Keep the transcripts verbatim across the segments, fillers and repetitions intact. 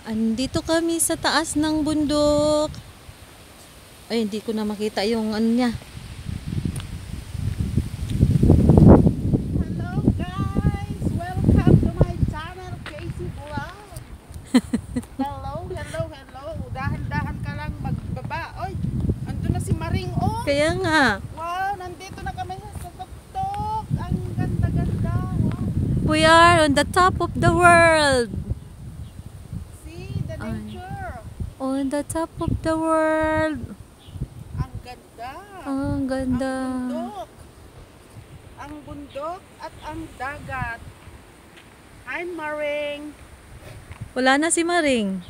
Andito kami sa taas ng bundok. Ay, hindi ko na makita yung ano niya. Hello guys! Welcome to my channel, Casey Vlog. Hello, hello, hello. Dahan-dahan ka lang magbaba. Oy, ando na si Maring oh. Kaya nga. Wow, nandito na kami sa tuktok. Ang ganda-ganda. Wow. We are on the top of the world. See the nature. On the top of the world. Ang ganda. Ang ganda. Ang bundok. Ang bundok at ang dagat. Hi Maring. Wala na si Maring.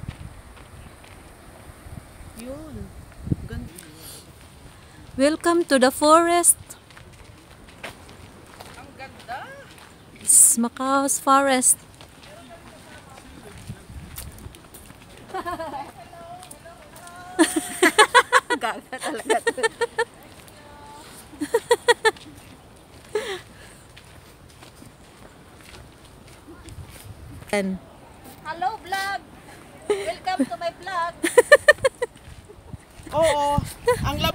Yun. Ganda. Welcome to the forest. Ang ganda. It's Macao's forest. Gaga talaga. And Hello vlog! Welcome to my vlog! Oo. Ang lab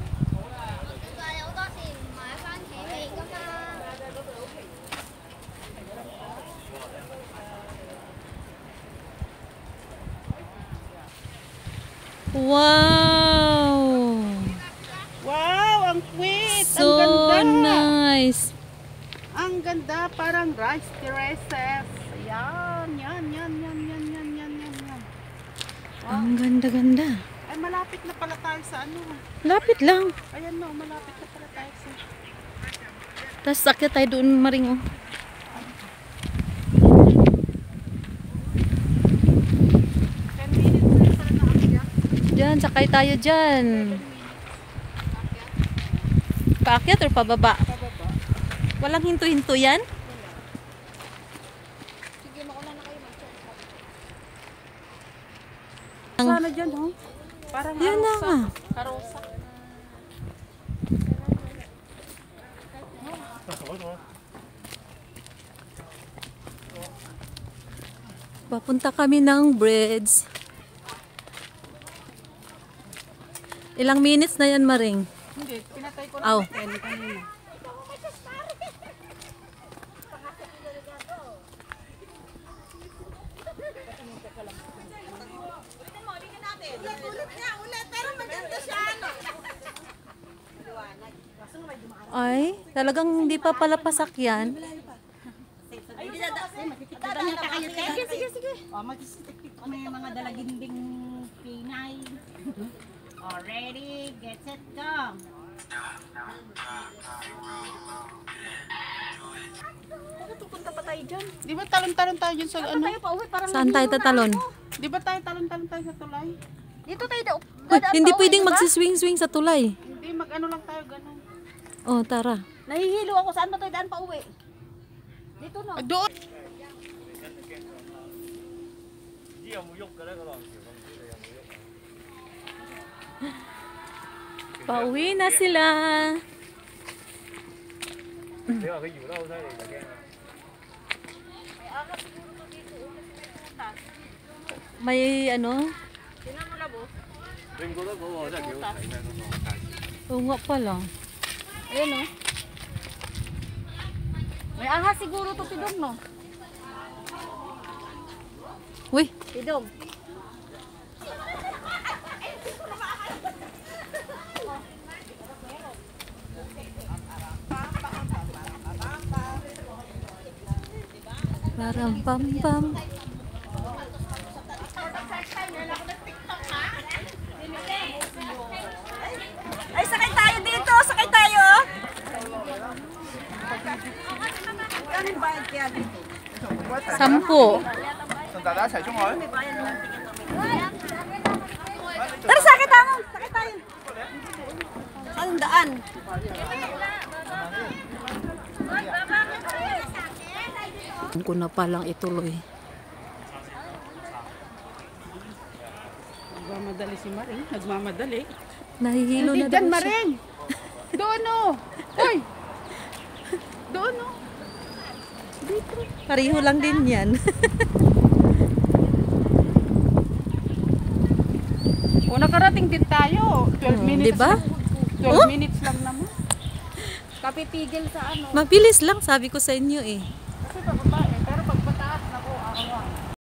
wow! Wow, ang sweet. So ang ganda. nice. Ang ganda, parang rice terraces. Yan, yan, yan, yan, yan, yan, yan, yan, yan. Ang ganda-ganda. Ay, malapit na pala tayo sa ano. Lapit lang. Ayan no, malapit na pala tayo sa... Tapos sakit tayo doon, Maring. Oh. ten minutes na pala na ako. Diyan, sakay tayo dyan. Paakyat or pababa? Pababa. Walang hinto-hinto yan? Sige, mauna na kayo mag-check. Sana dyan, ho? Parang Yan na nga. karosa. Papunta kami ng bridge. Ilang minutes na yan, Maring? Hindi, pinatay ko Aw. lang ten kanina. Ay, talagang hindi pa pala pasakyan. Sige, sige, sige. O, magsisipik may mga dalaginding Pinay. O, ready, get set, go! Bakit pupunta pa tayo dyan? Di ba talon-talon tayo dyan sa ano? Tayo pa uwi, parang Saan tayo tatalon? Di ba tayo talon-talon tayo sa tulay? dito tayo daw. Uy, dadaan hindi pa uwi, pwedeng diba? magsiswing-swing sa tulay. Hindi, mag-ano lang tayo, ganun. Oh, tara. Nahihilo ako, saan ba tayo daan pa uwi? Dito no. Ah, doon! Pauwi na sila. May ano? Oo nga pala. Ayun no. May ahas siguro to Tidong no. Uy, Tidong. parang pam pam. Ay, sakay tayo dito! Sakay tayo! Anong bayad kaya dito? Sampo. Tara, sakay tayo! Sakay tayo! Anong daan? Hindi ko na palang ituloy. Nagmamadali si Maring, nagmamadali. Nahihilo Hindi na dyan, daw siya. Maring! Doon o! Uy! Doon o! Pareho lang din yan. O, nakarating din tayo. twelve Hmm, minutes diba? lang. twelve Oh? minutes lang naman. Kapipigil sa ano. Mabilis lang, sabi ko sa inyo eh. Kasi pababa